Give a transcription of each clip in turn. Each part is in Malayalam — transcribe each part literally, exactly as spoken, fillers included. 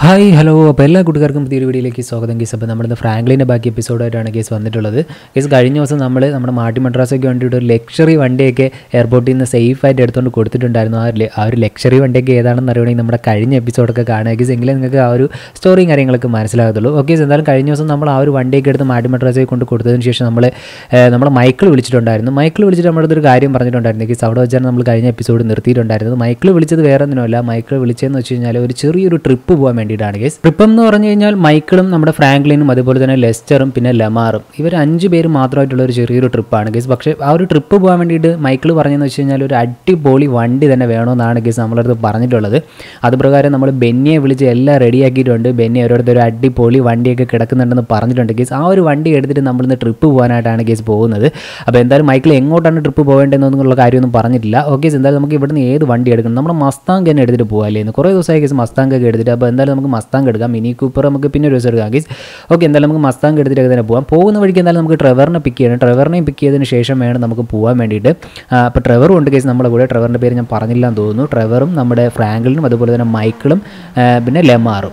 ഹായ് ഹലോ അപ്പോൾ എല്ലാ കൂട്ടുകാർക്കും പുതിയൊരു വീഡിയോയിലേക്ക് സ്വാഗതം. കേസ് അപ്പോൾ നമ്മുടെ ഫ്രാങ്ക്ലിൻ്റെ ബാക്കി എപ്പിസോഡായിട്ടാണ് കേസ് വന്നിട്ടുള്ളത്. കേസ് കഴിഞ്ഞ ദിവസം നമ്മൾ നമ്മുടെ മാട്ടി മദ്രാസയ്ക്ക് വേണ്ടിയിട്ട് ഒരു ലക്ഷറി വണ്ടിയൊക്കെ എയർപോർട്ടിൽ നിന്ന് സേഫായിട്ട് എടുത്തുകൊണ്ട് കൊടുത്തിട്ടുണ്ടായിരുന്നു. ആ ആ ഒരു ലക്ഷറി വണ്ടിയൊക്കെ ഏതാണെന്ന് അറിയണമെങ്കിൽ നമ്മുടെ കഴിഞ്ഞ എപ്പിസോഡൊക്കെ കാണുക കേസ്, എങ്കിലേ നിങ്ങൾക്ക് ആ ഒരു സ്റ്റോറിയും കാര്യങ്ങളൊക്കെ മനസ്സിലാകത്തുള്ളൂ. ഓക്കെ, എന്തായാലും കഴിഞ്ഞ ദിവസം നമ്മൾ ആ ഒരു വണ്ടിയൊക്കെ എടുത്ത് മാട്ടി മദ്രാസയ്ക്ക് കൊണ്ട് കൊടുത്തതിന് ശേഷം നമ്മൾ നമ്മുടെ മൈക്കിൾ വിളിച്ചിട്ടുണ്ടായിരുന്നു. മൈക്കിൾ വിളിച്ചിട്ട് നമ്മുടെ അടുത്തൊരു കാര്യം പറഞ്ഞിട്ടുണ്ടായിരുന്നു. കേസ് അവിടെ വെച്ചാണ് നമ്മൾ കഴിഞ്ഞ എപ്പിസോഡ് നിർത്തിയിട്ടുണ്ടായിരുന്നത്. മൈക്കിൾ വിളിച്ചത് വേറെ ഒന്നുമല്ല, മൈക്കിൾ വിളിച്ചതെന്ന് വെച്ച് കഴിഞ്ഞാൽ ഒരു ചെറിയൊരു ട്രിപ്പ് പോകാൻ വേണ്ടിയിട്ടാണ് കേസ്. ട്രിപ്പ് എന്ന് പറഞ്ഞു കഴിഞ്ഞാൽ മൈക്കിളും നമ്മുടെ ഫ്രാങ്ക്ലിനും അതുപോലെ തന്നെ ലെസ്റ്ററും പിന്നെ ലെമാറും ഇവർ അഞ്ച് പേര് മാത്രമായിട്ടുള്ള ഒരു ചെറിയൊരു ട്രിപ്പാണ് കേസ്. പക്ഷേ ആ ഒരു ട്രിപ്പ് പോകാൻ വേണ്ടിയിട്ട് മൈക്കിൾ പറഞ്ഞതെന്ന് വെച്ച് കഴിഞ്ഞാൽ ഒരു അടിപൊളി വണ്ടി തന്നെ വേണമെന്നാണ് കേസ് നമ്മളടുത്ത് പറഞ്ഞിട്ടുള്ളത്. അതുപ്രകാരം നമ്മൾ ബെന്നിയെ വിളിച്ച് എല്ലാം റെഡിയാക്കിയിട്ടുണ്ട്. ബെന്നി ഓരോരുത്തർ ഒരു അടിപൊളി വണ്ടിയൊക്കെ കിടക്കുന്നുണ്ടെന്ന് പറഞ്ഞിട്ടുണ്ട് കേസ്. ആ ഒരു വണ്ടി എടുത്തിട്ട് നമ്മളിന്ന് ട്രിപ്പ് പോകാനായിട്ടാണ് കേസ് പോകുന്നത്. അപ്പോൾ എന്തായാലും മൈക്കിൾ എങ്ങോട്ടാണ് ട്രിപ്പ് പോകേണ്ടതെന്നുള്ള കാര്യമൊന്നും പറഞ്ഞിട്ടില്ല. ഓക്കെ, എന്തായാലും നമുക്ക് ഇവിടുന്ന് ഏത് വണ്ടി എടുക്കണം, നമ്മുടെ മസ്താങ്ക് തന്നെ എടുത്തിട്ട് പോകാമല്ലേ. കുറേ ദിവസമായി കേസ് മസ്താങ്ക് ഒക്കെ എടുത്തിട്ട്. അപ്പോൾ എന്തായാലും നമുക്ക് മസ്താങ്ക് എടുക്കാം, മിനി കൂപ്പർ നമുക്ക് പിന്നെ ഒരു ദിവസം എടുക്കാം കേസ്. ഓക്കെ, എന്തായാലും നമുക്ക് മസ്താങ്ക് എടുത്തിട്ട് തന്നെ പോകാം. പോകുന്ന വഴിക്ക് എന്തായാലും നമുക്ക് ട്രെവറിനെ പിക്ക് ചെയ്യണം. ട്രെവറിനെയും പിക്ക് ചെയ്തതിന് ശേഷം വേണം നമുക്ക് പോകാൻ വേണ്ടിയിട്ട്. അപ്പോൾ ട്രെവറും ഉണ്ട് കേസ് നമ്മുടെ കൂടെ. ട്രെവറിൻ്റെ പേര് ഞാൻ പറഞ്ഞില്ല എന്ന് തോന്നുന്നു. ട്രെവറും നമ്മുടെ ഫ്രാങ്ക്ലിനും അതുപോലെ തന്നെ മൈക്കിളും പിന്നെ ലെമാറും.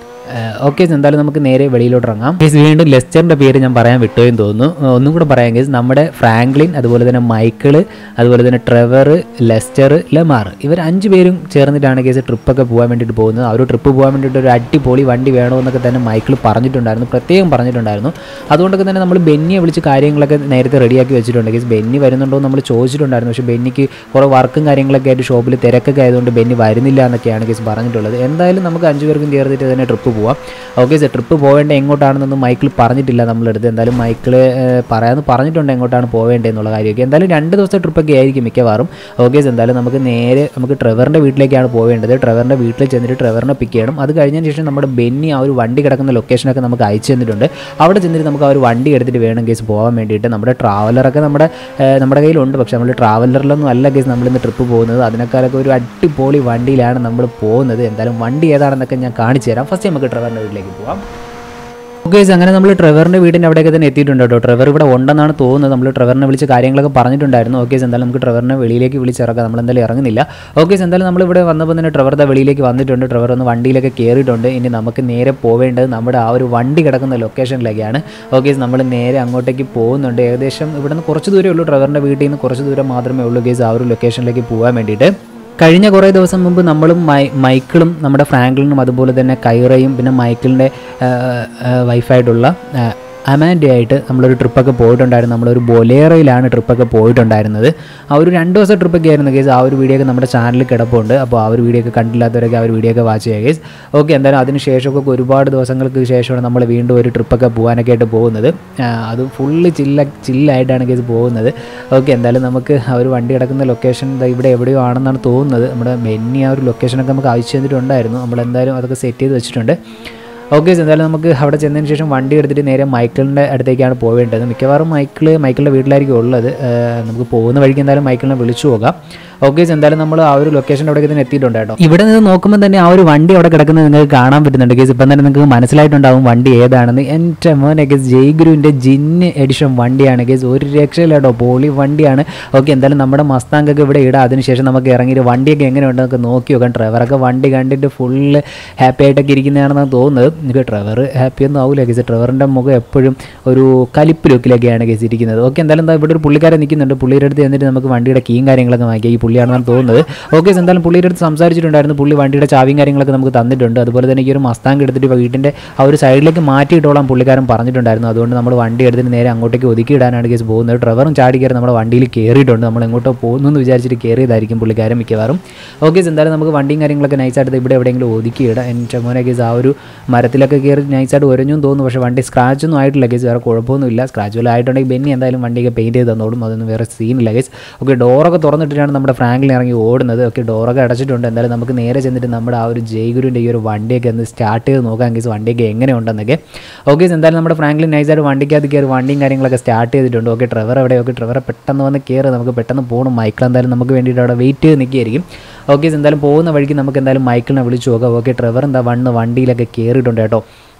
ഓക്കെ, എന്തായാലും നമുക്ക് നേരെ വെളിയിലോട്ട് ഇറങ്ങാം കേസ്. വീണ്ടും ലെസ്റ്ററിൻ്റെ പേര് ഞാൻ പറയാൻ വിട്ടുപോയെന്ന് തോന്നുന്നു. ഒന്നും കൂടെ പറയാം കേസ്. നമ്മുടെ ഫ്രാങ്ക്ലിൻ അതുപോലെ തന്നെ മൈക്കിള് അതുപോലെ തന്നെ ട്രെവർ, ലെസ്റ്റർ, ലെമാർ ഇവർ അഞ്ച് പേരും ചേർന്നിട്ടാണ് കേസ് ട്രിപ്പൊക്കെ പോകാൻ വേണ്ടിയിട്ട് പോകുന്നത്. ആ ഒരു ട്രിപ്പ് പോകാൻ വേണ്ടിയിട്ട് ഒരു അടിപൊളി വണ്ടി വേണമെന്നൊക്കെ തന്നെ മൈക്കിൾ പറഞ്ഞിട്ടുണ്ടായിരുന്നു, പ്രത്യേകം പറഞ്ഞിട്ടുണ്ടായിരുന്നു. അതുകൊണ്ടൊക്കെ തന്നെ നമ്മൾ ബെന്നിയെ വിളിച്ച് കാര്യങ്ങളൊക്കെ നേരത്തെ റെഡിയാക്കി വെച്ചിട്ടുണ്ട് കേസ്. ബെന്നി വരുന്നുണ്ടോ എന്ന് നമ്മൾ ചോദിച്ചിട്ടുണ്ടായിരുന്നു. പക്ഷേ ബെന്നിക്ക് കുറേ വർക്കും കാര്യങ്ങളൊക്കെ ആയിട്ട് ഷോപ്പിൽ തിരക്കൊക്കെ ആയതുകൊണ്ട് ബെന്നി വരുന്നില്ല എന്നൊക്കെയാണ് കേസ് പറഞ്ഞിട്ടുള്ളത്. എന്തായാലും നമുക്ക് അഞ്ച് പേർക്കും ചേർന്നിട്ട് തന്നെ ട്രിപ്പ് പോവാം. ഓക്കെ സാർ, ട്രിപ്പ് പോവേണ്ട എങ്ങോട്ടാണെന്നൊന്നും മൈക്കിൾ പറഞ്ഞിട്ടില്ല നമ്മളെടുത്ത്. എന്തായാലും മൈക്കിൾ പറയാമെന്ന് പറഞ്ഞിട്ടുണ്ട് എങ്ങോട്ടാണ് പോവേണ്ടതെന്നുള്ള കാര്യമൊക്കെ. എന്തായാലും രണ്ട് ദിവസത്തെ ട്രിപ്പൊക്കെ ആയിരിക്കും മിക്കവാറും. ഓക്കെ, എന്തായാലും നമുക്ക് നേരെ നമുക്ക് ട്രെവറിൻ്റെ വീട്ടിലേക്കാണ് പോവേണ്ടത്. ട്രെവറിൻ്റെ വീട്ടിൽ ചെന്നിട്ട് ട്രെവറിനെ പിക്ക് ചെയ്യണം. അത് കഴിഞ്ഞതിന് ശേഷം നമ്മുടെ ബെന്നി ആ ഒരു വണ്ടി കിടക്കുന്ന ലൊക്കേഷനൊക്കെ നമുക്ക് അയച്ചു തന്നിട്ടുണ്ട്. അവിടെ ചെന്നിട്ട് നമുക്ക് ആ ഒരു വണ്ടി എടുത്തിട്ട് വേണം കേസ് പോകാൻ വേണ്ടിയിട്ട്. നമ്മുടെ ട്രാവലറൊക്കെ നമ്മുടെ നമ്മുടെ കയ്യിലുണ്ട്. പക്ഷേ നമ്മൾ ട്രാവലറിലൊന്നും അല്ല കേസ് നമ്മളിന്ന് ട്രിപ്പ് പോകുന്നത്. അതിനേക്കാളൊക്കെ ഒരു അടിപൊളി വണ്ടിയിലാണ് നമ്മൾ പോകുന്നത്. എന്തായാലും വണ്ടി ഏതാണെന്നൊക്കെ ഞാൻ കാണിച്ചു തരാം. ഫസ്റ്റ് നമുക്ക് ട്രെവറിൻ്റെ വീട്ടിലേക്ക് പോകാം. ഓക്കെ, അങ്ങനെ നമ്മൾ ട്രെവറിൻ്റെ വീടിൻ്റെ അവിടെയൊക്കെ തന്നെ എത്തിയിട്ടുണ്ട് കേട്ടോ. ട്രെവർ ഇവിടെ ഉണ്ടെന്നാണ് തോന്നുന്നത്. നമ്മൾ ട്രെവറിനെ വിളിച്ച് കാര്യങ്ങളൊക്കെ പറഞ്ഞിട്ടുണ്ടായിരുന്നു. ഓക്കെ, എന്തായാലും നമുക്ക് ട്രെവറിനെ വെളിയിലേക്ക് വിളിച്ചിറക്കാം. നമ്മൾ എന്തായാലും ഇറങ്ങുന്നില്ല. ഓക്കെ, എന്തായാലും നമ്മളിവിടെ വന്നപ്പോൾ തന്നെ ട്രെവറിൻ്റെ വെളിയിലേക്ക് വന്നിട്ടുണ്ട്. ട്രെവർ ഒന്ന് വണ്ടിയിലൊക്കെ കയറിയിട്ടുണ്ട്. ഇനി നമുക്ക് നേരെ പോവേണ്ടത് നമ്മുടെ ആ ഒരു വണ്ടി കിടക്കുന്ന ലൊക്കേഷനിലേക്കാണ്. ഓക്കെ, നമ്മൾ നേരെ അങ്ങോട്ടേക്ക് പോകുന്നുണ്ട്. ഏകദേശം ഇവിടെ നിന്ന് കുറച്ച് ദൂരമേ ഉള്ളൂ. ട്രെവറിൻ്റെ വീട്ടിൽ നിന്ന് കുറച്ച് ദൂരം മാത്രമേ ഉള്ളൂ കേസ് ആ ഒരു ലൊക്കേഷനിലേക്ക് പോകാൻ വേണ്ടിയിട്ട്. കഴിഞ്ഞ കുറേ ദിവസം മുമ്പ് നമ്മളും മൈ മൈക്കിളും നമ്മുടെ ഫ്രാങ്ക്ലിനും അതുപോലെ തന്നെ കൈറയും പിന്നെ മൈക്കിളിൻ്റെ വൈഫായിട്ടുള്ള അമാൻഡി ആയിട്ട് നമ്മളൊരു ട്രിപ്പൊക്കെ പോയിട്ടുണ്ടായിരുന്നു. നമ്മളൊരു ബൊലേറോയിലാണ് ട്രിപ്പൊക്കെ പോയിട്ടുണ്ടായിരുന്നത്. ആ ഒരു രണ്ട് ദിവസം ട്രിപ്പൊക്കെ ആയിരുന്നു കേസ്. ആ ഒരു വീഡിയോ ഒക്കെ നമ്മുടെ ചാനലിൽ കിടപ്പുണ്ട്. അപ്പോൾ ആ ഒരു വീഡിയോ ഒക്കെ കണ്ടില്ലാത്തവരൊക്കെ ആ ഒരു വീഡിയോ ഒക്കെ വാച്ച് ചെയ്യുക കേസ്. ഓക്കെ, എന്തായാലും അതിന് ശേഷമൊക്കെ ഒരുപാട് ദിവസങ്ങൾക്ക് ശേഷമാണ് നമ്മൾ വീണ്ടും ഒരു ട്രിപ്പൊക്കെ പോകാനൊക്കെ ആയിട്ട് പോകുന്നത്. അത് ഫുള്ള് ചില്ല ചില്ലായിട്ടാണ് കേസ് പോകുന്നത്. ഓക്കെ, എന്തായാലും നമുക്ക് ആ ഒരു വണ്ടി കിടക്കുന്ന ലൊക്കേഷൻ ഇവിടെ എവിടെയോ ആണെന്നാണ് തോന്നുന്നത്. നമ്മുടെ ബെന്നി ആ ഒരു ലൊക്കേഷനൊക്കെ നമുക്ക് അയച്ചു തന്നിട്ടുണ്ടായിരുന്നു. നമ്മളെന്തായാലും അതൊക്കെ സെറ്റ് ചെയ്ത് വെച്ചിട്ടുണ്ട്. ഓക്കെ, എന്തായാലും നമുക്ക് അവിടെ ചെന്നതിന് ശേഷം വണ്ടി എടുത്തിട്ട് നേരെ മൈക്കിളിൻ്റെ അടുത്തേക്കാണ് പോവേണ്ടത്. മിക്കവാറും മൈക്കിൾ മൈക്കിളിൻ്റെ വീട്ടിലായിരിക്കും ഉള്ളത്. നമുക്ക് പോകുന്ന വഴിക്ക് എന്തായാലും മൈക്കിളിനെ വിളിച്ചു പോകാം. ഓക്കെ, എന്തായാലും നമ്മൾ ആ ഒരു ലൊക്കേഷൻ അവിടേക്ക് തന്നെ എത്തിയിട്ടുണ്ട് കേട്ടോ. ഇവിടെ നിന്ന് നോക്കുമ്പോൾ തന്നെ ആ ഒരു വണ്ടി അവിടെ കിടക്കുന്നത് നിങ്ങൾക്ക് കാണാൻ പറ്റുന്നുണ്ട് കേസ്. ഇപ്പം തന്നെ നിങ്ങൾക്ക് മനസ്സിലായിട്ടുണ്ടാവും വണ്ടി ഏതാണെന്ന്. എൻ്റെ മോനെ കേസ് ജയ്ഗുരുവിൻ്റെ ജിന്ന് എഡിഷൻ വണ്ടിയാണ് കേസ്. ഒരു രക്ഷയില്ല കേട്ടോ, പോളി വണ്ടിയാണ്. ഓക്കെ, എന്തായാലും നമ്മുടെ മസ്താങ്കൊക്കെ ഇവിടെ ഇടാം. അതിനുശേഷം നമുക്ക് ഇറങ്ങിയിട്ട് വണ്ടിയൊക്കെ എങ്ങനെയുണ്ടെന്നൊക്കെ നോക്കി നോക്കാം. ട്രെവറൊക്കെ വണ്ടി കണ്ടിട്ട് ഫുള്ള് ഹാപ്പി ആയിട്ടൊക്കെ ഇരിക്കുന്നതാണെന്നാണ് തോന്നുന്നത്. എനിക്ക് ട്രെവർ ഹാപ്പിയൊന്നും ആവില്ല കേസ്. ട്രെവറിൻ്റെ മുഖം എപ്പോഴും ഒരു കലിപ്പ് ലുക്കിലൊക്കെയാണ് കേസ് ഇരിക്കുന്നത്. ഓക്കെ, എന്തായാലും എന്താ ഇവിടെ ഒരു പുള്ളിക്കാരൻ നിൽക്കുന്നുണ്ട്. പുള്ളിയുടെ അടുത്ത് എന്നിട്ട് നമുക്ക് വണ്ടിയുടെ കീയും കാര്യങ്ങളൊക്കെ വാങ്ങിക്കാം. ഈ പുള്ളിയാണെന്നാണ് തോന്നുന്നത്. ഓക്കെ, എന്തായാലും പുള്ളിയുടെ അടുത്ത് സംസാരിച്ചിട്ടുണ്ടായിരുന്നു. പുള്ളി വണ്ടിയുടെ ചാവിയും കാര്യങ്ങളൊക്കെ നമുക്ക് തന്നിട്ടുണ്ട്. അതുപോലെ തന്നെ ഈ ഒരു മസ്താങ്ക് എടുത്തിട്ട് വീട്ടിൻ്റെ ആ ഒരു സൈഡിലേക്ക് മാറ്റിയിട്ടോളാം പുള്ളിക്കാരൻ പറഞ്ഞിട്ടുണ്ടായിരുന്നു. അതുകൊണ്ട് നമ്മൾ വണ്ടി എടുത്തിട്ട് നേരെ അങ്ങോട്ടേക്ക് ഒതുക്കിയിടാനാണ് കേസ് പോകുന്നത്. ട്രെവറും ചാടി കയറി നമ്മുടെ വണ്ടിയിൽ കയറിയിട്ടുണ്ട്. നമ്മൾ എങ്ങോട്ടോ പോകുന്നു എന്ന് വിചാരിച്ചിട്ട് കയറിയതായിരിക്കും പുള്ളിക്കാരൻ മിക്കവാറും. ഓക്കെ, എന്തായാലും നമുക്ക് വണ്ടിയും കാര്യങ്ങളൊക്കെ നൈസായിട്ട് ഇവിടെ എവിടെയെങ്കിലും ഒതുക്കിയിടാം. എൻ്റെ മോനെ കേസ് ആ ഒരു മരത്തിലൊക്കെ കയറി നൈസായിട്ട് ഒരഞ്ഞും തോന്നുന്നു. പക്ഷേ വണ്ടി സ്ക്രാച്ചൊന്നും ആയിട്ടില്ല കേസ്. വേറെ കുഴപ്പമൊന്നുമില്ല. സ്ക്രാച്ച് വല്ല ആയിട്ടുണ്ടെങ്കിൽ ബെന്നി എന്തായാലും വണ്ടിയൊക്കെ പെയിൻറ്റ് ചെയ്ത് തന്നോളും. അതൊന്നും വേറെ സീനില്ല കേസ്. ഓക്കെ, ഡോറൊക്കെ തുറന്നിട്ടിട്ടാണ് നമ്മുടെ ഫ്രാങ്ക്ലിൻ ഇറങ്ങി ഓടുന്നത്. ഓക്കെ, ഡോറൊക്കെ അടച്ചിട്ടുണ്ട്. എന്തായാലും നമുക്ക് നേരെ ചെന്നിട്ട് നമ്മുടെ ആ ഒരു ജയ്ഗുരുവിൻ്റെ ഈ ഒരു വണ്ടിയൊക്കെ ഒന്ന് സ്റ്റാർട്ട് ചെയ്ത് നോക്കാം കേസ്, വണ്ടിയൊക്കെ എങ്ങനെ ഉണ്ടെന്നൊക്കെ. ഓക്കെ, എന്തായാലും നമ്മുടെ ഫ്രാങ്ക്ലിൻ നൈസായിട്ട് വണ്ടിക്കകത്ത് കയറി വണ്ടിയും കാര്യങ്ങളൊക്കെ സ്റ്റാർട്ട് ചെയ്തിട്ടുണ്ട്. ഓക്കെ, ട്രെവർ എവിടെ? ഓക്കെ, ട്രെവറെ പെട്ടെന്ന് വന്ന് കയറി നമുക്ക് പെട്ടെന്ന് പോകണം. മൈക്കിൾ എന്തായാലും നമുക്ക് വേണ്ടിയിട്ട് അവിടെ വെയിറ്റ് ചെയ്ത് നിൽക്കുകയായിരിക്കും. ഓക്കെ, എന്തായാലും പോകുന്ന വഴിക്ക് നമുക്ക് എന്തായാലും മൈക്കിളിനെ വിളിച്ചു നോക്കാം. ഓക്കെ, ട്രെവർ എന്താ വണ്ണ് വണ്ടിയിലൊക്കെ കയറിയിട്ടുണ്ട് കേട്ടോ.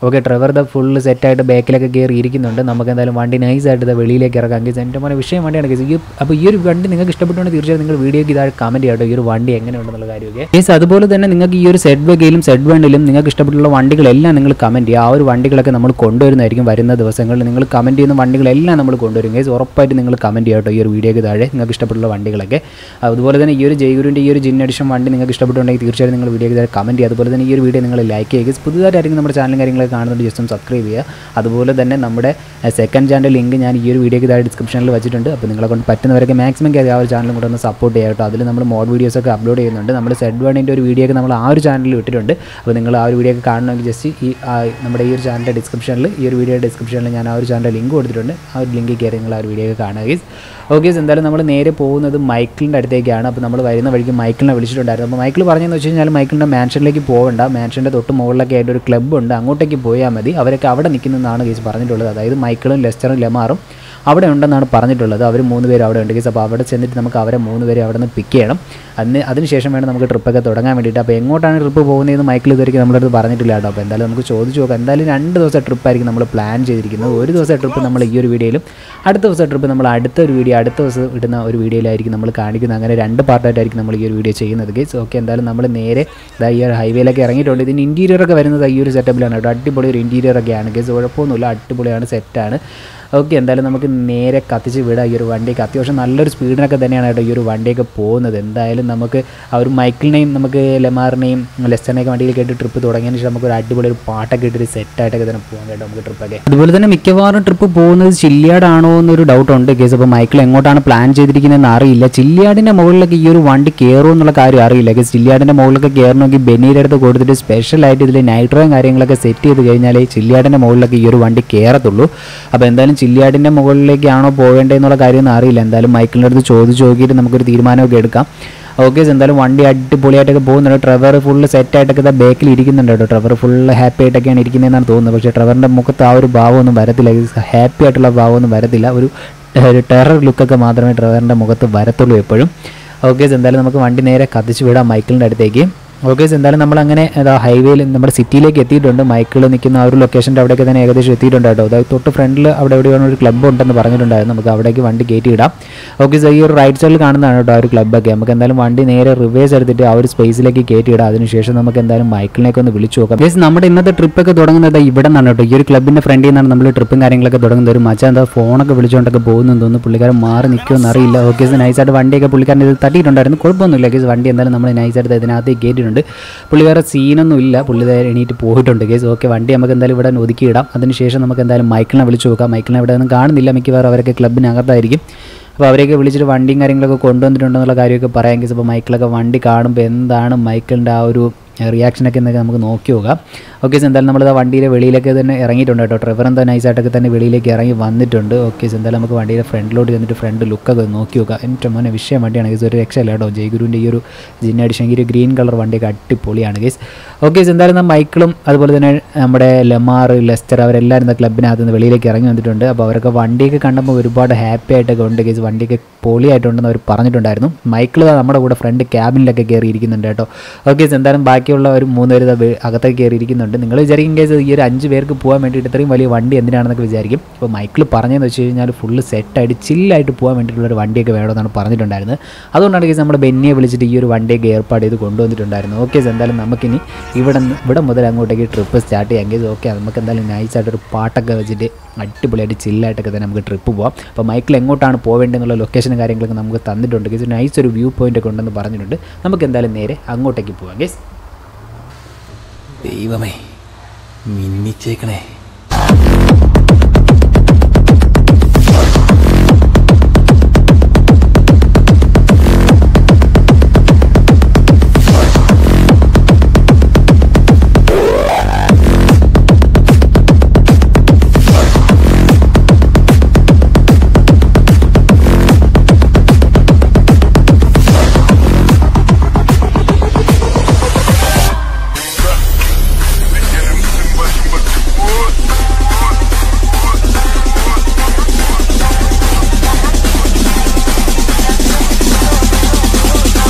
ഓക്കെ, ട്രെവർ ദ ഫുള്ള് സെറ്റായിട്ട് ബാക്കിലൊക്കെ കയറി ഇരിക്കുന്നുണ്ട്. നമുക്ക് എന്തായാലും വണ്ടി നൈസായിട്ട് ഇത് വെളിയിലേക്ക് ഇറക്കാം ഗൈസ്. എൻ്റെ മോനെ വിഷയം വണ്ടിയാണ് ഗൈസ്. ഈ അപ്പോൾ ഈ ഒരു വണ്ടി നിങ്ങൾക്ക് ഇഷ്ടപ്പെട്ടുകൊണ്ട് തീർച്ചയായും നിങ്ങൾ വീഡിയോയ്ക്ക് ഇതായി കമൻറ്റ് ചെയ്യട്ടോ ഈ ഒരു വണ്ടി എങ്ങനെയുണ്ടെന്നുള്ള കാര്യമൊക്കെ ഗൈസ്. അതുപോലെ തന്നെ നിങ്ങൾക്ക് ഈ ഒരു സെഡ് വകയിലും സെഡ് വണ്ടിയിലും നിങ്ങൾക്ക് ഇഷ്ടപ്പെട്ടുള്ള വണ്ടികളെല്ലാം നിങ്ങൾ കമൻറ്റ് ചെയ്യുക. ആ ഒരു വണ്ടികളൊക്കെ നമ്മൾ കൊണ്ടുവരുന്നതായിരിക്കും വരുന്ന ദിവസങ്ങളിൽ. നിങ്ങൾ കമൻറ്റ് ചെയ്യുന്ന വണ്ടികളെല്ലാം നമ്മൾ കൊണ്ടുവരും ഗൈസ്. ഉറപ്പായിട്ട് നിങ്ങൾ കമൻറ്റ് ചെയ്യട്ടോ ഈ ഒരു വീഡിയോയ്ക്ക് താഴെ നിങ്ങൾക്ക് ഇഷ്ടപ്പെട്ടുള്ള വണ്ടികളൊക്കെ. അതുപോലെ തന്നെ ഈ ഒരു ജയ്ഗുരുവിൻ്റെ ഈ ഒരു ജിൻ എഡിഷൻ വണ്ടി നിങ്ങൾക്ക് ഇഷ്ടപ്പെട്ടുണ്ടെങ്കിൽ തീർച്ചയായും നിങ്ങൾ വീഡിയോയ്ക്ക് താഴെ കമൻറ്റ് ചെയ്യുക. അതുപോലെ തന്നെ ഈ ഒരു വീഡിയോ നിങ്ങൾ ലൈക്ക് ചെയ്യുക. പുതുതായിട്ടായിരിക്കും നമ്മുടെ ചാനലും കാര്യങ്ങളൊക്കെ കാണുന്നുണ്ട്, ജസ്റ്റ് ഒന്ന് സബ്സ്ക്രൈബ് ചെയ്യുക. അതുപോലെ തന്നെ നമ്മുടെ സെക്കൻഡ് ചാനൽ ലിങ്ക് ഞാൻ ഈ ഒരു വീഡിയോയ്ക്ക് താഴെ ഡിസ്ക്രിപ്ഷനിൽ വെച്ചിട്ടുണ്ട്. അപ്പോൾ നിങ്ങളെ കൊണ്ട് പറ്റുന്നവരൊക്കെ മാക്സിമം ആ ഒരു ചാനലും കൂടെ ഒന്ന് സപ്പോർട്ട് ചെയ്യുക കേട്ടോ. അതിൽ നമ്മൾ മോഡ് വീഡിയോസൊക്കെ അപ്ലോഡ് ചെയ്യുന്നുണ്ട്. നമ്മൾ സെഡ് വണ്ണിൻ്റെ ഒരു വീഡിയോ ഒക്കെ നമ്മൾ ആ ഒരു ചാനലിൽ ഇട്ടിട്ടുണ്ട്. അപ്പോൾ നിങ്ങൾ ആ ഒരു വീഡിയോ ഒക്കെ കാണണമെങ്കിൽ ജസ്റ്റ് ഈ നമ്മുടെ ഈ ഒരു ചാനലിൻ്റെ ഡിസ്ക്രിപ്ഷനിൽ ഈ ഒരു വീഡിയോയുടെ ഡിസ്ക്രിപ്ഷനിൽ ഞാൻ ആ ഒരു ചാനലിൻ്റെ ലിങ്ക് കൊടുത്തിട്ടുണ്ട്. ആ ഒരു ലിങ്കിൽ കയറി നിങ്ങൾ ആ ഒരു വീഡിയോ ഒക്കെ കാണുക. ഓക്കെ, എന്തായാലും നമ്മൾ നേരെ പോകുന്നത് മൈക്കിളിൻ്റെ അടുത്തേക്കാണ്. അപ്പോൾ നമ്മൾ വരുന്ന വഴിക്ക് മൈക്കിളിനെ വിളിച്ചിട്ടുണ്ടായിരുന്നു. അപ്പോൾ മൈക്കിൾ പറഞ്ഞതെന്ന് വെച്ച് കഴിഞ്ഞാൽ മൈക്കിളിൻ്റെ മാൻഷനിലേക്ക് പോകണ്ട, മാൻഷൻ്റെ തൊട്ട് മുകളിലൊക്കെ ആയിട്ട് ഒരു ക്ലബ്ബുണ്ട്, അങ്ങോട്ടേക്ക് പോയാൽ മതി. അവരൊക്കെ അവിടെ നിൽക്കുന്നതെന്നാണ് കേസ് പറഞ്ഞിട്ടുള്ളത്. അതായത് മൈക്കിളും ലെസ്റ്ററും ലെമാറും അവിടെ ഉണ്ടെന്നാണ് പറഞ്ഞിട്ടുള്ളത്. അവർ മൂന്ന് പേര് അവിടെ ഉണ്ട് കേസ്. അപ്പോൾ അവിടെ ചെന്നിട്ട് നമുക്ക് അവരെ മൂന്ന് പേരെ അവിടെ നിന്ന് പിക്ക് ചെയ്യണം. അതിന് അതിനുശേഷം വേണം നമുക്ക് ട്രിപ്പൊക്കെ തുടങ്ങാൻ വേണ്ടിയിട്ട്. അപ്പോൾ എങ്ങോട്ടാണ് ട്രിപ്പ് പോകുന്നതെന്ന് മൈക്കിൾ ഇതുവരെയ്ക്ക് നമ്മളടുത്ത് പറഞ്ഞിട്ടില്ല കേട്ടോ. അപ്പോൾ എന്തായാലും നമുക്ക് ചോദിച്ചു നോക്കാം. എന്തായാലും രണ്ട് ദിവസത്തെ ട്രിപ്പായിരിക്കും നമ്മൾ പ്ലാൻ ചെയ്തിരിക്കുന്നത്. ഒരു ദിവസത്തെ ട്രിപ്പ് നമ്മൾ ഈ ഒരു വീഡിയോയിലും അടുത്ത ദിവസത്തെ ട്രിപ്പ് നമ്മൾ അടുത്ത ഒരു വീഡിയോ അടുത്ത ദിവസം ഇടുന്ന ഒരു വീഡിയോയിലായിരിക്കും നമ്മൾ കാണിക്കുന്നത്. അങ്ങനെ രണ്ട് പാർട്ടായിട്ടായിരിക്കും നമ്മൾ ഈ ഒരു വീഡിയോ ചെയ്യുന്നത് കേസ്. ഓക്കെ, എന്തായാലും നമ്മൾ നേരെ ഈ ഒരു ഹൈവേയിലൊക്കെ ഇറങ്ങിയിട്ടുണ്ട്. ഇതിന് ഇൻറ്റീരിയറൊക്കെ വരുന്നത് ഈ ഒരു സെറ്റപ്പിലാണ് കേട്ടോ. അടിപൊളി ഒരു ഇൻറ്റീരിയറൊക്കെയാണ് കേസ്, കുഴപ്പമൊന്നുമില്ല, അടിപൊളിയാണ്, സെറ്റാണ്. ഓക്കെ, എന്തായാലും നമുക്ക് നേരെ കത്തിച്ച് വിടാം. ഈ ഒരു വണ്ടിയൊക്കെ അത്യാവശ്യം നല്ലൊരു സ്പീഡിനൊക്കെ തന്നെയാണ് കേട്ടോ ഈ ഒരു വണ്ടിയൊക്കെ പോകുന്നത്. എന്തായാലും നമുക്ക് ആ ഒരു മൈക്കിളിനെയും നമുക്ക് ലെമാറിനെയും ലെസ്റ്ററിനെയൊക്കെ വണ്ടിയിൽ കേട്ട് ട്രിപ്പ് തുടങ്ങിയതിന് ശേഷം നമുക്ക് ഒരു അടിപൊളി ഒരു പാട്ടൊക്കെ ഇട്ടൊരു സെറ്റായിട്ടൊക്കെ തന്നെ പോകാൻ കേട്ടോ നമുക്ക് ട്രിപ്പൊക്കെ. അതുപോലെ തന്നെ മിക്കവാറും ട്രിപ്പ് പോകുന്നത് ചില്ലിയാടാണോ എന്നൊരു ഡൗട്ടുണ്ട് കേസ്. അപ്പോൾ മൈക്കിൾ എങ്ങോട്ടാണ് പ്ലാൻ ചെയ്തിരിക്കുന്നതെന്ന് അറിയില്ല. ചില്ലിയാടിൻ്റെ മുകളിലൊക്കെ ഈ ഒരു വണ്ടി കയറുമോ എന്നുള്ള കാര്യം അറിയില്ല കേസ്. ചില്ലിയാടിൻ്റെ മുകളിലൊക്കെ കയറണമെങ്കിൽ ബെന്നീയുടെ അടുത്ത് കൊടുത്തിട്ട് സ്പെഷ്യലായിട്ട് ഇതിൽ നൈട്രോയും കാര്യങ്ങളൊക്കെ സെറ്റ് ചെയ്ത് കഴിഞ്ഞാൽ ചില്ലിയാടിൻ്റെ മുകളിലൊക്കെ ഈ ഒരു വണ്ടി കയറത്തുള്ളൂ. അപ്പോൾ എന്തായാലും ചില്ലിയാടിൻ്റെ മുകളിലേക്കാണോ പോകേണ്ടതെന്നുള്ള കാര്യമൊന്നും അറിയില്ല. എന്തായാലും മൈക്കിളിൻ്റെ അടുത്ത് ചോദിച്ച് നോക്കിയിട്ട് നമുക്കൊരു തീരുമാനമൊക്കെ എടുക്കാം. ഓക്കെ, എന്തായാലും വണ്ടി അടിപൊളിയായിട്ടൊക്കെ പോകുന്നുണ്ട്. ട്രെവർ ഫുള്ള് സെറ്റായിട്ടൊക്കെ ബാക്കിൽ ഇരിക്കുന്നുണ്ട് കേട്ടോ. ട്രെവർ ഫുള്ള് ഹാപ്പി ആയിട്ടൊക്കെയാണ് ഇരിക്കുന്നതെന്നാണ് തോന്നുന്നത്. പക്ഷേ ട്രെവറിൻ്റെ മുഖത്ത് ആ ഒരു ഭാവമൊന്നും വരത്തില്ല, ഹാപ്പി ആയിട്ടുള്ള ഭാവമൊന്നും വരത്തില്ല. ഒരു ഒരു ടെറർ ലുക്കൊക്കെ മാത്രമേ ട്രെവറിൻ്റെ മുഖത്ത് വരത്തുള്ളൂ എപ്പോഴും. ഓക്കെ, എന്തായാലും നമുക്ക് വണ്ടി നേരെ കത്തിച്ച് വിടാം മൈക്കിളിൻ്റെ അടുത്തേക്ക്. ഓക്കെ, എന്തായാലും നമ്മളങ്ങനെ അതാ ഹൈവേയിൽ നമ്മുടെ സിറ്റിയിലേക്ക് എത്തിയിട്ടുണ്ട്. മൈക്കിൾ നിൽക്കുന്ന ആ ഒരു ലൊക്കേഷൻ്റെ അവിടെയൊക്കെ തന്നെ ഏകദേശം എത്തിയിട്ടുണ്ട് കേട്ടോ. അതായത് തൊട്ട് ഫ്രണ്ടിൽ അവിടെ എവിടെയാണ് ഒരു ക്ലബ്ബ് ഉണ്ടെന്ന് പറഞ്ഞിട്ടുണ്ടായിരുന്നു. നമുക്ക് അവിടേക്ക് വണ്ടി കയറ്റി ഇടാം. ഓക്കെ, ഈ ഒരു റൈറ്റ് സൈഡിൽ കാണുന്നതാണ് കേട്ടോ ആ ഒരു ക്ലബ്ബൊക്കെ. നമുക്ക് എന്തായാലും വണ്ടി നേരെ റിവേഴ്സ് എടുത്തിട്ട് ആ ഒരു സ്പേസിലേക്ക് കയറ്റി ഇടാം. അതിനുശേഷം നമുക്ക് എന്തായാലും മൈക്കിളിനൊക്കെ ഒന്ന് വിളിച്ചു നോക്കാം. ഗൈസ്, നമ്മുടെ ഇന്നത്തെ ട്രിപ്പൊക്കെ തുടങ്ങുന്നത് ഇവിടെ നിന്നാണ് കേട്ടോ. ഈ ഒരു ക്ലബ്ബിൻ്റെ ഫ്രണ്ടിൽ നിന്നാണ് നമ്മൾ ട്രിപ്പും കാര്യങ്ങളൊക്കെ തുടങ്ങുന്നത്. ഒരു മച്ചാൻ എന്താ ഫോണൊക്കെ വിളിച്ചുകൊണ്ടൊക്കെ പോകുന്നെന്ന് തോന്നുന്നു. പുള്ളിക്കാരൻ മാറി നിൽക്കുമെന്ന് അറിയില്ല. ഓക്കെ, നൈസായിട്ട് വണ്ടിയൊക്കെ പുള്ളിക്കാരൻ ഇത് തട്ടിയിട്ടുണ്ടായിരുന്നു. കുഴപ്പമൊന്നുമില്ല കേസ്. വണ്ടി എന്തായാലും നമ്മൾ നൈസായിട്ട് ഇതിനകത്ത് കയറ്റിയിട്ടുണ്ട്. പുള്ളി വേറെ സീനൊന്നും ഇല്ല, പുള്ളി എണീറ്റ് പോയിട്ടുണ്ട് കേസ്. ഓക്കെ, വണ്ടി നമുക്ക് എന്തായാലും ഇവിടെ ഒതുക്കിയിടാം. അതിനുശേഷം നമുക്ക് എന്തായാലും മൈക്കിളിനെ വിളിച്ചു നോക്കാം. മൈക്കിളിനെ ഇവിടെ ഒന്നും കാണുന്നില്ല, മിക്കവാറും അവരൊക്കെ ക്ലബിനകത്തായിരിക്കും. അപ്പോൾ അവരെയൊക്കെ വിളിച്ചിട്ട് വണ്ടിയും കാര്യങ്ങളൊക്കെ കൊണ്ടുവന്നിട്ടുണ്ടെന്നുള്ള കാര്യമൊക്കെ പറയാം കേസ്. അപ്പോൾ മൈക്കിളൊക്കെ വണ്ടി കാണുമ്പോൾ എന്താണ് മൈക്കിളിൻ്റെ ആ ഒരു റിയാക്ഷനൊക്കെ എന്നൊക്കെ നമുക്ക് നോക്കി നോക്കാം. ഓക്കെ, എന്തായാലും നമ്മൾ ആ വണ്ടിയുടെ വെളിയിലൊക്കെ തന്നെ ഇറങ്ങിയിട്ടുണ്ട് കേട്ടോ. ട്രെവർ എന്താ നൈസായിട്ടൊക്കെ തന്നെ വെളിയിലേക്ക് ഇറങ്ങി വന്നിട്ടുണ്ട്. ഓക്കെ, എന്തായാലും നമുക്ക് വണ്ടിയുടെ ഫ്രണ്ടിലോട്ട് ചെന്നിട്ട് ഫ്രണ്ട് ലുക്കൊക്കെ നോക്കി നോക്കാം. എൻ്റെ മോനെ വിഷയം വണ്ടിയാണ് കേസ്, ഒരു രക്ഷയില്ല കേട്ടോ. ജയ്ഗുരുവിൻ്റെ ഈ ഒരു ജിൻ എഡിഷൻ ഈ ഒരു ഗ്രീൻ കളർ വണ്ടിയൊക്കെ അടിപൊളിയാണ് കേസ്. ഓക്കെ, എന്തായാലും നമ്മൾ മൈക്കിളും അതുപോലെ തന്നെ നമ്മുടെ ലെമാർ ലെസ്റ്റർ അവരെല്ലാവരും ഇന്ന് ക്ലബിനകത്ത് നിന്ന് വെളിയിലേക്ക് ഇറങ്ങി വന്നിട്ടുണ്ട്. അപ്പോൾ അവരൊക്കെ വണ്ടിയൊക്കെ കണ്ടപ്പോൾ ഒരുപാട് ഹാപ്പി ആയിട്ടൊക്കെ ഉണ്ട് കേസ്. വണ്ടിയൊക്കെ പൊളിയായിട്ടുണ്ടെന്ന് അവർ പറഞ്ഞിട്ടുണ്ടായിരുന്നു. മൈക്കിൾ നമ്മുടെ കൂടെ ഫ്രണ്ട് ക്യാബിനിലൊക്കെ കയറി ഇരിക്കുന്നുണ്ട് കേട്ടോ. ഓക്കെ, എന്തായാലും ബാക്കിയുള്ള ഒരു മൂന്ന് പേര് അകത്തേക്ക് കയറി ഇരിക്കുന്നുണ്ട്. നിങ്ങൾ വിചാരിക്കും കേസ് ഈ ഒരു അഞ്ച് പേർക്ക് പോകാൻ വേണ്ടിയിട്ട് ഇത്രയും വലിയ വണ്ടി എന്തിനാണെന്നൊക്കെ വിചാരിക്കും. അപ്പോൾ മൈക്കിൾ പറഞ്ഞതെന്ന് വെച്ച് കഴിഞ്ഞാൽ ഫുള്ള് സെറ്റായിട്ട് ചില്ലായിട്ട് പോകാൻ വേണ്ടിയിട്ടുള്ളൊരു വണ്ടിയൊക്കെ വേണമെന്നാണ് പറഞ്ഞിട്ടുണ്ടായിരുന്നത്. അതുകൊണ്ടാണ് കേസ് നമ്മുടെ ബെന്നിയെ വിളിച്ചിട്ട് ഈ ഒരു വണ്ടിയൊക്കെ ഏർപ്പാട് ചെയ്ത് കൊണ്ടുവന്നിട്ടുണ്ടായിരുന്നു. ഓക്കെ, എന്തായാലും നമുക്കിനി ഇവിടെ ഇവിടെ മുതൽ അങ്ങോട്ടേക്ക് ട്രിപ്പ് സ്റ്റാർട്ട് ചെയ്യാം കേസ്. ഓക്കെ, നമുക്ക് എന്തായാലും നൈസായിട്ടൊരു പാട്ടൊക്കെ വെച്ചിട്ട് അടിപൊളിയായിട്ട് ചില്ലായിട്ടൊക്കെ തന്നെ നമുക്ക് ട്രിപ്പ് പോകാം. അപ്പോൾ മൈക്കിൾ എങ്ങോട്ടാണ് പോവേണ്ടതെന്നുള്ള ലൊക്കേഷനും കാര്യങ്ങളൊക്കെ നമുക്ക് തന്നിട്ടുണ്ട് കേസ്. നൈസ് ഒരു വ്യൂ പോയിൻ്റ് ഒക്കെ ഉണ്ടെന്ന് പറഞ്ഞിട്ടുണ്ട്. നമുക്ക് എന്തായാലും നേരെ അങ്ങോട്ടേക്ക് പോകാം കേസ്. ദൈവമേ, മിന്നിച്ചേക്കണേ.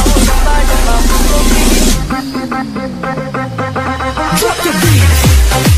Drop the beat.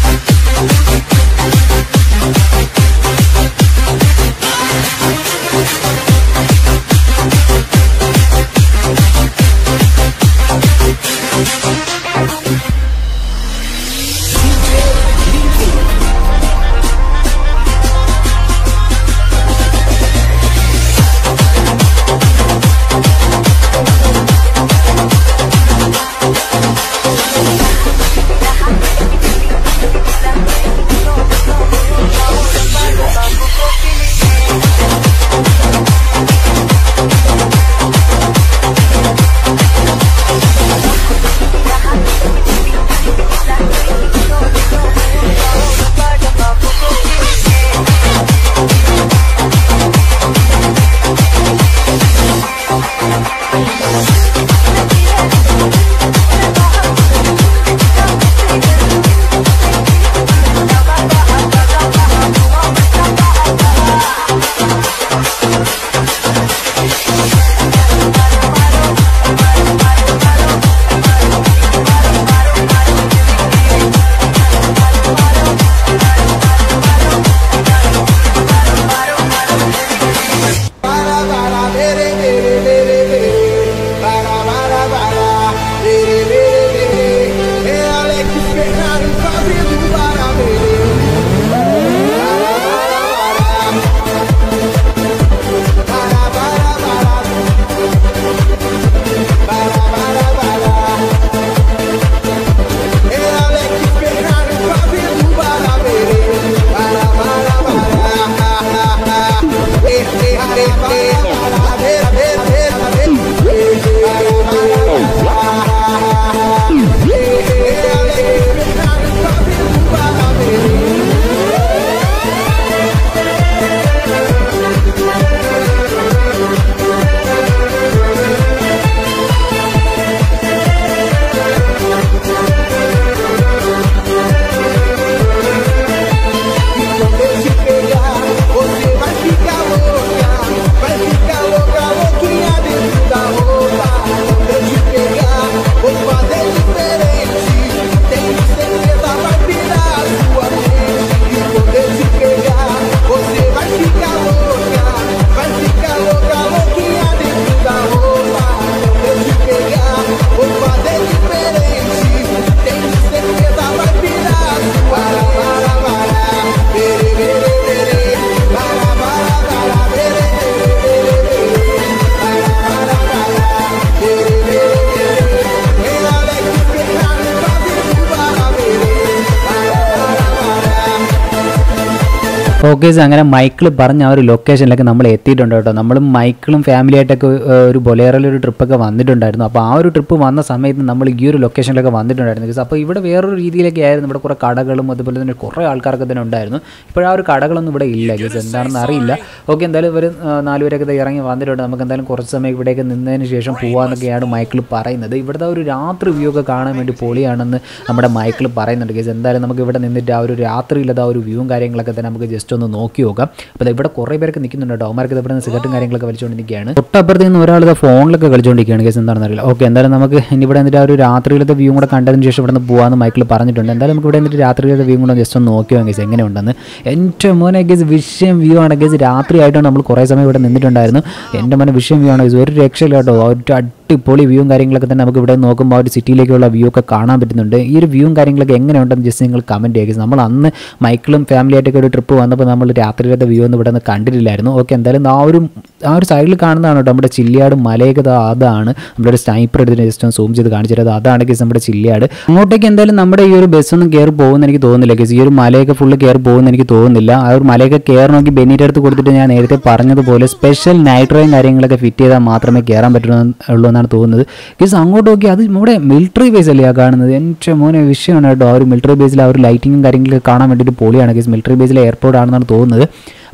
ഓക്കെ, അങ്ങനെ മൈക്കിൾ പറഞ്ഞ ആ ഒരു ലൊക്കേഷനിലൊക്കെ നമ്മൾ എത്തിയിട്ടുണ്ട് കേട്ടോ. നമ്മളും മൈക്കിളും ഫാമിലി ആയിട്ടൊക്കെ ഒരു ബൊലേറോയിലൊരു ട്രിപ്പൊക്കെ വന്നിട്ടുണ്ടായിരുന്നു. അപ്പോൾ ആ ഒരു ട്രിപ്പ് വന്ന സമയത്ത് നമ്മൾ ഈ ഒരു ലൊക്കേഷനിലൊക്കെ വന്നിട്ടുണ്ടായിരുന്നു. അപ്പോൾ ഇവിടെ വേറൊരു രീതിയിലൊക്കെ ആയിരുന്നു. ഇവിടെ കുറേ കടകളും അതുപോലെ തന്നെ കുറേ ആൾക്കാരൊക്കെ തന്നെ ഉണ്ടായിരുന്നു. ഇപ്പോൾ ആ ഒരു കടകളൊന്നും ഇവിടെ ഇല്ല, ഗൈസ് എന്താണെന്ന് അറിയില്ല. ഓക്കെ, എന്തായാലും ഇവർ നാലുപേരൊക്കെ ഇറങ്ങി വന്നിട്ടുണ്ട്. നമുക്ക് എന്തായാലും കുറച്ച് സമയം ഇവിടേക്ക് നിന്നതിന് ശേഷം പോകാമെന്നൊക്കെയാണ് മൈക്കിൾ പറയുന്നത്. ഇവിടുത്തെ ഒരു രാത്രി വ്യൂ ഒക്കെ കാണാൻ വേണ്ടി പൊളിയാണെന്ന് നമ്മുടെ മൈക്കിൾ പറയുന്നുണ്ട്. ഗൈസ് എന്തായാലും നമുക്ക് ഇവിടെ നിന്നിട്ട് ആ ഒരു രാത്രിയിലത് ആ ഒരു വ്യൂവും കാര്യങ്ങളൊക്കെ തന്നെ നമുക്ക് ജസ്റ്റ് ഒന്ന് നോക്കി നോക്കാം. അപ്പോൾ ഇവിടെ കുറേ പേരൊക്കെ നിൽക്കുന്നുണ്ട് കേട്ടോ. അവന്മാർക്ക് ഇവിടെ നിന്ന് സിഗരറ്റും കാര്യങ്ങളൊക്കെ വലിച്ചുകൊണ്ടിരിക്കുകയാണ്. തൊട്ടപ്പുറത്ത് നിന്ന് ഒരാൾ ഫോണിലൊക്കെ കളിച്ചുകൊണ്ടിരിക്കുകയാണ്. കേസ് എന്താണെന്ന് അറിയില്ല. ഓക്കെ, എന്തായാലും നമുക്ക് ഇനി ഇവിടെ എന്നിട്ട് ആ ഒരു രാത്രിയിലത്തെ വ്യൂ കൂടെ കണ്ടതിന് ശേഷം ഇവിടെ നിന്ന് പോകാമെന്ന് മൈക്കിൾ പറഞ്ഞിട്ടുണ്ട്. എന്തായാലും നമുക്ക് ഇവിടെ എന്നിട്ട് രാത്രിയിലത്തെ വ്യൂ കൂടെ ജസ്റ്റ് ഒന്ന് നോക്കി നോക്കാം കേസ് എങ്ങനെയുണ്ടെന്ന്. എൻ്റെ മോനെ കേസ് വിഷയം വ്യൂ ആണ് കേസ്. രാത്രി ആയിട്ടാണ് നമ്മൾ കുറേ സമയം ഇവിടെ നിന്നിട്ടുണ്ടായിരുന്നു. എൻ്റെ മോനെ വിഷയം വ്യൂ ആണ് കേസ്. ഒരു രക്ഷയില്ല കേട്ടോ. ഒരു അടിപൊളി വ്യൂവും കാര്യങ്ങളൊക്കെ തന്നെ നമുക്ക് ഇവിടെ നോക്കുമ്പോൾ ആ ഒരു സിറ്റിയിലേക്കുള്ള വ്യൂ ഒക്കെ കാണാൻ പറ്റുന്നുണ്ട്. ഈ ഒരു വ്യൂവും കാര്യങ്ങളൊക്കെ എങ്ങനെയുണ്ടെന്ന് ജസ്റ്റ് നിങ്ങൾ കമൻറ്റ് ചെയ്യുക. നമ്മൾ അന്ന് മൈക്കിളും ഫാമിലി ആയിട്ടൊക്കെ ഒരു ട്രിപ്പ് വന്നപ്പോൾ നമ്മൾ രാത്രിയിലത്തെ വ്യൂ ഒന്നും ഇവിടെ നിന്ന് കണ്ടിട്ടില്ലായിരുന്നു. ഓക്കെ, എന്തായാലും ആ ഒരു ആ ഒരു സൈഡിൽ കാണുന്നതാണ് കേട്ടോ നമ്മുടെ ചില്ലിയാട് മലയൊക്കെ. അതാണ് നമ്മുടെ സ്നൈപ്പർ എടുത്തിട്ട് ജസ്റ്റ് ഒന്ന് സൂം ചെയ്ത് കാണിച്ചു തരാം. അതാണ് കേസ് നമ്മുടെ ചില്ലിയാട്. അങ്ങോട്ടേക്ക് എന്തായാലും നമ്മുടെ ഈ ഒരു ബസ്സൊന്നും കയറി പോകുമെന്ന് എനിക്ക് തോന്നുന്നില്ല കേസ്. ഈ ഒരു മലയൊക്കെ ഫുള്ള് കയറി പോകുമെന്ന് എനിക്ക് തോന്നുന്നില്ല. ആ ഒരു മലയൊക്കെ കയറണമെങ്കിൽ ബെനീറ്റ് അടുത്ത് കൊടുത്തിട്ട് ഞാൻ നേരത്തെ പറഞ്ഞതുപോലെ സ്പെഷ്യൽ നൈട്രോയും കാര്യങ്ങളൊക്കെ ഫിറ്റ് ചെയ്താൽ മാത്രമേ കയറാൻ പറ്റുള്ളൂ എന്നാണ് തോന്നുന്നത് കേസ്. അങ്ങോട്ട് നോക്കി അത് നമ്മുടെ മിലിറ്ററി ബേസ് അല്ലേ ആ കാണുന്നത്. എൻ്റെ മോനെ വിഷയമാണ് കേട്ടോ. ആ ഒരു മിലിറ്ററി ബേസിൽ ആ ഒരു ലൈറ്റിങ്ങും കാര്യങ്ങളൊക്കെ കാണാൻ വേണ്ടിയിട്ട് പൊളിയാണ് കേസ്. മിലിറ്ററി ബേസിലെ എയർപോർട്ട് ആണെന്നാണ് തോന്നുന്നത്.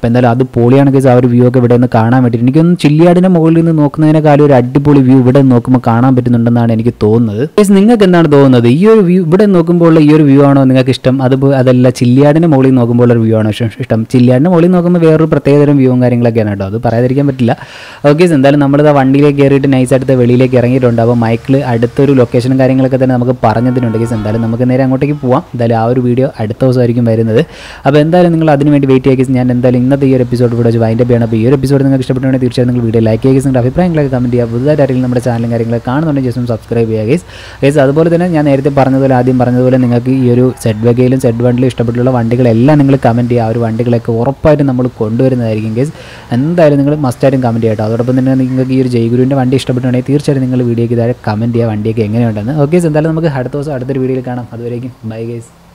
അപ്പോൾ എന്തായാലും അത് പൊളിയാണ് ഗൈസ്. ആ ഒരു വ്യൂ ഒക്കെ ഇവിടെ നിന്ന് കാണാൻ വേണ്ടിയിട്ട് എനിക്കൊന്ന് ചില്ലിയാടിൻ്റെ മുകളിൽ നിന്ന് നോക്കുന്നതിനേക്കാളും ഒരു അടിപൊളി വ്യൂ ഇവിടെ നോക്കുമ്പോൾ കാണാൻ പറ്റുന്നുണ്ടെന്നാണ് എനിക്ക് തോന്നുന്നത്. ഗൈസ് നിങ്ങൾക്ക് എന്താണ് തോന്നുന്നത്? ഈ ഒരു വ്യൂ ഇവിടെ നോക്കുമ്പോൾ ഈ ഒരു വ്യൂ ആണോ നിങ്ങൾക്ക് ഇഷ്ടം? അത് അതല്ല ചില്ലിയാടിൻ്റെ മുകളിൽ നോക്കുമ്പോൾ ഒരു വ്യൂ ആണോ ഇഷ്ടം? ചില്ലിയാടിൻ്റെ മുകളിൽ നോക്കുമ്പോൾ വേറൊരു പ്രത്യേകതരം വ്യൂവും കാര്യങ്ങളൊക്കെയാണ് കേട്ടോ, അത് പറയാതിരിക്കാൻ പറ്റില്ല. ഓക്കെ, എന്തായാലും നമ്മളിത് വണ്ടിയിലേക്ക് കയറിയിട്ട് നൈസായിട്ട് വെളിയിലേക്ക് ഇറങ്ങിയിട്ടുണ്ട്. അപ്പോൾ മൈക്കിൾ അടുത്തൊരു ലൊക്കേഷനും കാര്യങ്ങളൊക്കെ തന്നെ നമുക്ക് പറഞ്ഞതിനുണ്ട് ഗൈസ്. എന്തായാലും നമുക്ക് നേരെ അങ്ങോട്ടേക്ക് പോവാം. എന്തായാലും ആ ഒരു വീഡിയോ അടുത്ത ദിവസമായിരിക്കും വരുന്നത്. അപ്പോൾ എന്തായാലും നിങ്ങൾ അതിന് വേണ്ടി വെയിറ്റ് ചെയ്യുക. ഞാൻ എന്തായാലും ഇന്നത്തെ ഈ ഒരു എപ്പിസോഡ് ഇവിടെ വെച്ച് വൈൻഡ് അപ്പ് ചെയ്യണം. അപ്പോൾ ഈ ഒരു എപ്പിസോഡ് നിങ്ങൾക്ക് ഇഷ്ടപ്പെട്ടുണ്ടെങ്കിൽ തീർച്ചയായും നിങ്ങൾ വീഡിയോ ലൈക്ക് ചെയ്യുക, നിങ്ങളുടെ അഭിപ്രായങ്ങളൊക്കെ കമൻറ്റ് ചെയ്യുക. പുതുതായിട്ട് ആരെങ്കിലും നമ്മുടെ ചാനലും കാര്യങ്ങളൊക്കെ കാണുന്നുണ്ടെങ്കിൽ ജസ്റ്റ് ഒന്ന് സബ്സ്ക്രൈബ് ചെയ്യുക ഗൈസ്. ഗൈസ് അതുപോലെ തന്നെ ഞാൻ നേരത്തെ പറഞ്ഞതുപോലെ ആദ്യം പറഞ്ഞതുപോലെ നിങ്ങൾക്ക് ഈ ഒരു സെഡ് വകയിലും സെഡ് വണ്ടിലും ഇഷ്ടപ്പെട്ടുള്ള വണ്ടികളെല്ലാം നിങ്ങൾ കമൻറ്റ് ചെയ്യുക. ആ ഒരു വണ്ടികളൊക്കെ ഉറപ്പായിട്ടും നമ്മൾ കൊണ്ടുവരുന്നതായിരിക്കും ഗൈസ്. എന്തായാലും നിങ്ങൾ മസ്റ്റായിട്ടും കമൻറ്റ് ചെയ്യട്ടോ. അതോടൊപ്പം തന്നെ നിങ്ങൾക്ക് ഈ ഒരു ജയ്ഗുരുവിൻ്റെ വണ്ടി ഇഷ്ടപ്പെട്ടുണ്ടെങ്കിൽ തീർച്ചയായും നിങ്ങൾ വീഡിയോയ്ക്ക് താഴെ കമൻറ്റ് ചെയ്യുക വണ്ടിയൊക്കെ എങ്ങനെയുണ്ടെന്ന്. ഓക്കെ, എന്തായാലും നമുക്ക് അടുത്ത ദിവസം അടുത്തൊരു വീഡിയോയിൽ കാണാം. അതുവരേക്കും ബൈ ഗൈസ്.